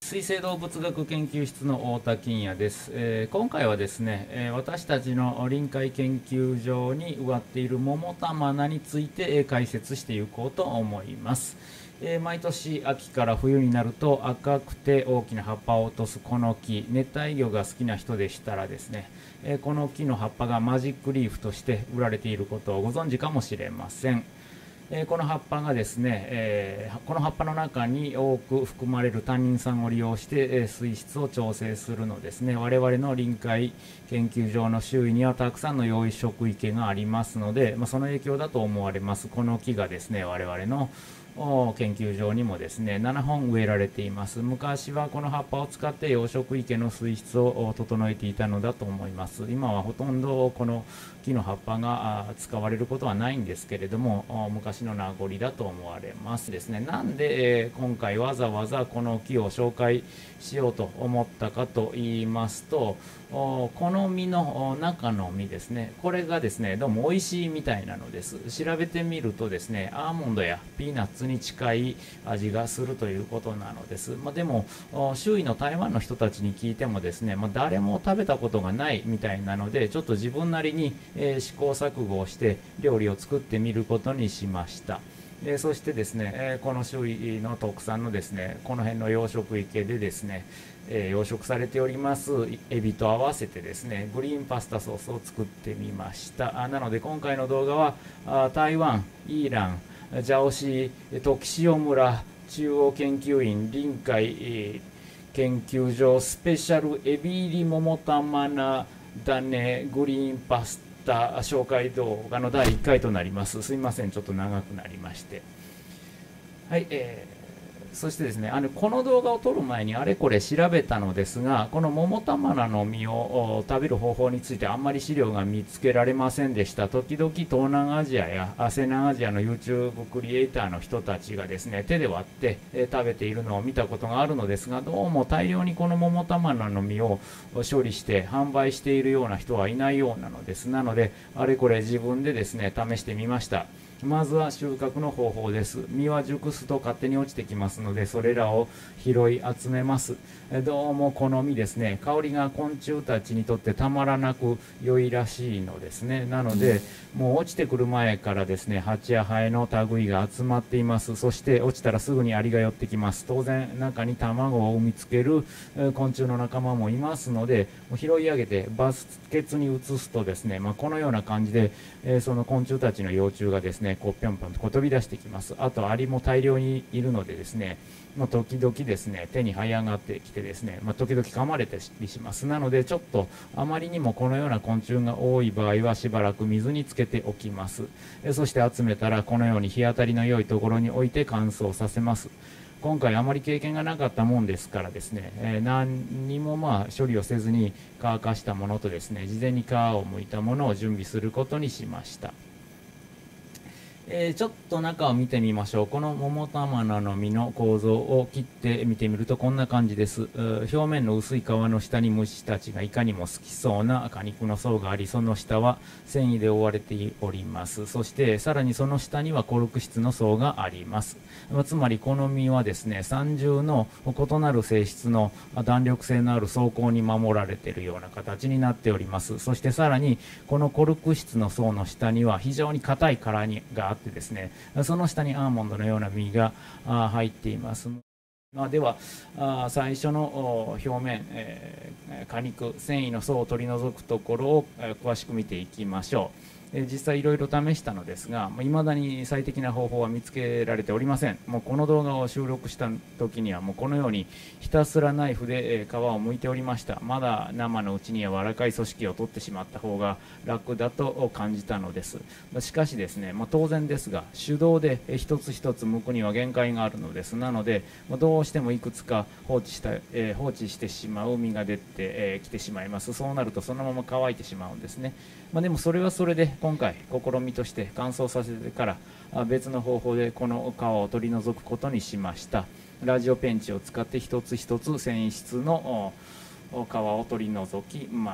水生動物学研究室の太田金也です。今回はですね、私たちの臨海研究所に植わっている桃玉菜について、解説していこうと思います。毎年秋から冬になると赤くて大きな葉っぱを落とすこの木、熱帯魚が好きな人でしたらですね、この木の葉っぱがマジックリーフとして売られていることをご存知かもしれません。この葉っぱがですね、この葉っぱの中に多く含まれるタンニン酸を利用して、水質を調整するのですね。我々の臨海研究所の周囲にはたくさんの養殖池がありますので、その影響だと思われます。この木がですね、我々の研究所にもですね7本植えられています。昔はこの葉っぱを使って養殖池の水質を整えていたのだと思います。今はほとんどこの木の葉っぱが使われることはないんですけれども、昔の名残だと思われますですね。なんで、今回わざわざこの木を紹介しようと思ったかと言いますと、この実の中の実ですね、これがですねどうも美味しいみたいなのです。調べてみるとですね、アーモンドやピーナッツに近い味がするということなのです。でも周囲の台湾の人たちに聞いてもですね、誰も食べたことがないみたいなので、ちょっと自分なりに、試行錯誤をして料理を作ってみることにしました。そしてですね、この周囲の特産のですね、この辺の養殖池でですね、養殖されておりますエビと合わせてですね、グリーンパスタソースを作ってみました。なので今回の動画は台湾、イーラン、ジャオシー、時塩村中央研究院臨海研究所スペシャルエビ入り桃玉菜種グリーンパスタ紹介動画の第1回となります。すいません、ちょっと長くなりまして。はい、そしてですね、この動画を撮る前にあれこれ調べたのですが、この桃玉菜の実を食べる方法についてあんまり資料が見つけられませんでした。時々東南アジアや西南アジアの YouTube クリエイターの人たちがですね、手で割って食べているのを見たことがあるのですが、どうも大量にこの桃玉菜の実を処理して販売しているような人はいないようなのです。なのであれこれ自分でですね試してみました。まずは収穫の方法です。実は熟すと勝手に落ちてきますので、それらを拾い集めます。どうもこの実ですね、香りが昆虫たちにとってたまらなく良いらしいのですね。なのでもう落ちてくる前からですね、蜂やハエの類が集まっています。そして落ちたらすぐにアリが寄ってきます。当然中に卵を産みつける昆虫の仲間もいますので、拾い上げてバスケツに移すとですね、このような感じで、その昆虫たちの幼虫がですねこうぴょんぴょんと飛び出してきます。あとアリも大量にいるのでですね、時々ですね手に這い上がってきてですね、時々噛まれたりします。なのでちょっとあまりにもこのような昆虫が多い場合はしばらく水につけておきます。そして集めたらこのように日当たりの良いところに置いて乾燥させます。今回あまり経験がなかったもんですからですね、何にも処理をせずに乾かしたものとですね、事前に皮を剥いたものを準備することにしました。ちょっと中を見てみましょう。この桃玉菜の実の構造を切って見てみるとこんな感じです。表面の薄い皮の下に虫たちがいかにも好きそうな果肉の層があり、その下は繊維で覆われております。そしてさらにその下にはコルク質の層があります。つまりこの実はですね、三重の異なる性質の弾力性のある層構に守られているような形になっております。そしてさらにこのコルク質の層の下には非常に硬い殻があってですね、その下にアーモンドのような実が入っています。では最初の表面、果肉繊維の層を取り除くところを詳しく見ていきましょう。実際いろいろ試したのですが、未だに最適な方法は見つけられておりません。もうこの動画を収録した時にはもうこのようにひたすらナイフで皮を剥いておりました。まだ生のうちに柔らかい組織を取ってしまった方が楽だと感じたのです。しかしですね、当然ですが手動で一つ一つ剥くには限界があるのです。なのでどうしてもいくつか放置してしまう実が出てきてしまいます。そうなるとそのまま乾いてしまうんですね。でもそれはそれで今回試みとして乾燥させてから別の方法でこの皮を取り除くことにしました。ラジオペンチを使って一つ一つ繊維質の皮を取り除きました。 。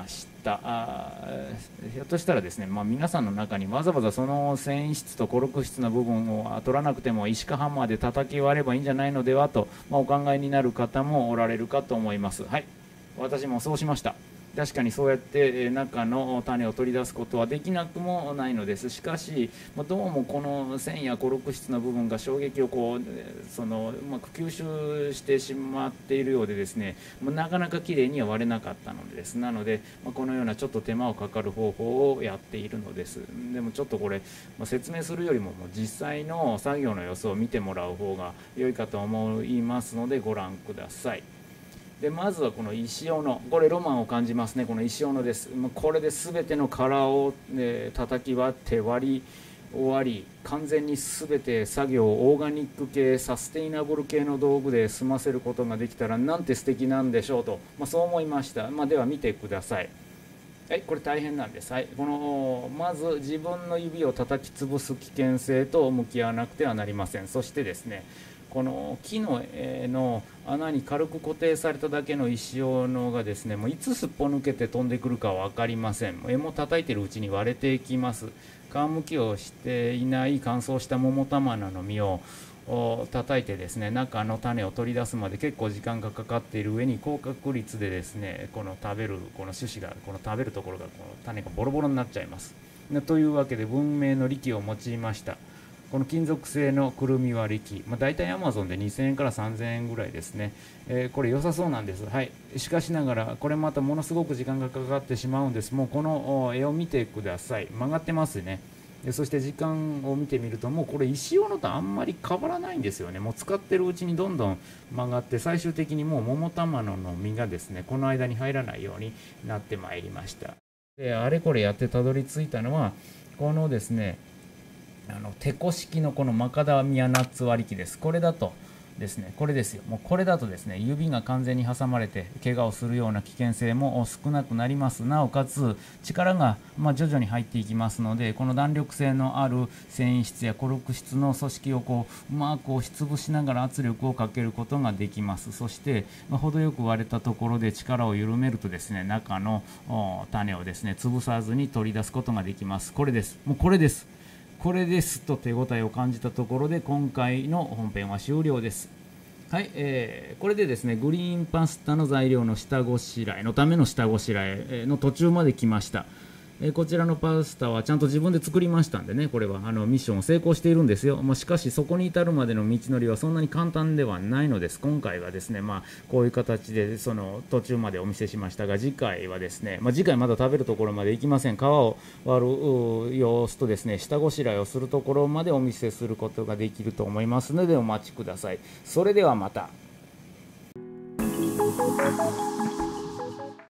ひょっとしたらですね、皆さんの中にわざわざその繊維質とコルク質の部分を取らなくても石かハンマーで叩き割ればいいんじゃないのではと、お考えになる方もおられるかと思います。はい、私もそうしました。確かにそうやって中の種を取り出すことはできなくもないのです。しかしどうもこの繊維やコルク質の部分が衝撃をうまく吸収してしまっているようでですね、なかなかきれいには割れなかったのです。なので、このようなちょっと手間をかかる方法をやっているのです。でもちょっとこれ、説明するよりも実際の作業の様子を見てもらう方が良いかと思いますのでご覧ください。でまずはこの石斧、これロマンを感じますね。この石斧です。これで全ての殻を、叩き割って割り終わり、完全に全て作業をオーガニック系サステイナブル系の道具で済ませることができたらなんて素敵なんでしょうと、そう思いました。では見てください。はい、これ大変なんです。はい、まず自分の指を叩き潰す危険性と向き合わなくてはなりません。そしてですね、この木の柄の穴に軽く固定されただけの石斧がですね、いつすっぽ抜けて飛んでくるかは分かりません。柄も叩いているうちに割れていきます。皮むきをしていない乾燥した桃玉菜の実を叩いてですね、中の種を取り出すまで結構時間がかかっている上に高確率でですね、この食べるこの種子が食べるところが種がボロボロになっちゃいます。というわけで文明の利器を用いました。この金属製のくるみ割り機、大体 Amazon で2000円から3000円ぐらいですね。これ良さそうなんです。はい。しかしながらこれまたものすごく時間がかかってしまうんです。もうこの絵を見てください。曲がってますね。そして時間を見てみると、もうこれ石斧とあんまり変わらないんですよね。もう使ってるうちにどんどん曲がって、最終的にもう桃玉野の実がですね、この間に入らないようになってまいりました。であれこれやってたどり着いたのはこのですね、テコ式のこのマカダミアナッツ割り機です。これだとですね、これですよ。もうこれだとですね、指が完全に挟まれて怪我をするような危険性も少なくなります。なおかつ力が徐々に入っていきますので、この弾力性のある繊維質やコルク質の組織をうまく押しつぶしながら圧力をかけることができます。そして程よく割れたところで力を緩めるとですね、中の種をですね潰さずに取り出すことができます。これです。もうこれです。これですと手応えを感じたところで今回の本編は終了です。はい、これでですねグリーンパスタの材料の下ごしらえのための下ごしらえの途中まで来ました。こちらのパスタはちゃんと自分で作りましたんでね、これはミッションを成功しているんですよ。しかしそこに至るまでの道のりはそんなに簡単ではないのです。今回はですね、こういう形でその途中までお見せしましたが、次回はですね、次回まだ食べるところまで行きません。皮を割る様子とですね、下ごしらえをするところまでお見せすることができると思いますのでお待ちください。それではまた。